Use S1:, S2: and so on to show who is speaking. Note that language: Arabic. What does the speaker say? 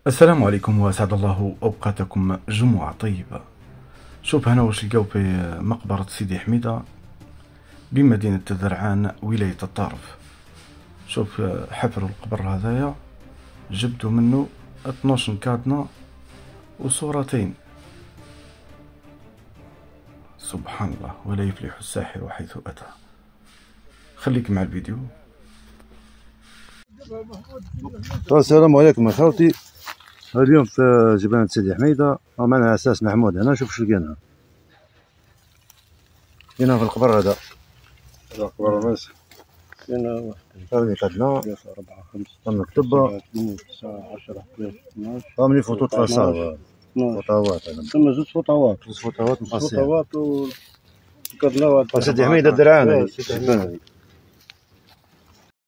S1: السلام عليكم وأسعد الله أوقاتكم جمعة طيبة. شوف هنا واش لقاو في مقبرة سيدي حميدة بمدينة تذرعان ولاية الطارف. شوف حفروا القبر هذايا، جبدوا منه 12 كادنة وصورتين. سبحان الله، ولا يفلح الساحر حيث أتى. خليك مع الفيديو.
S2: السلام عليكم اخوتي. اليوم في جبانة سيدي حميدة معنا اساس محمود. هنا شوف شو لقينا هنا في القبر هذا. القبر الراس هنا واحد كادنا 4 5 مكتوبة 9 10 11 12 فهمني فوطوط فصاوة فوطاوات. ثم زوج فوطاوات مقاسين. فوطاوات وكادنا سيدي حميدة درعان.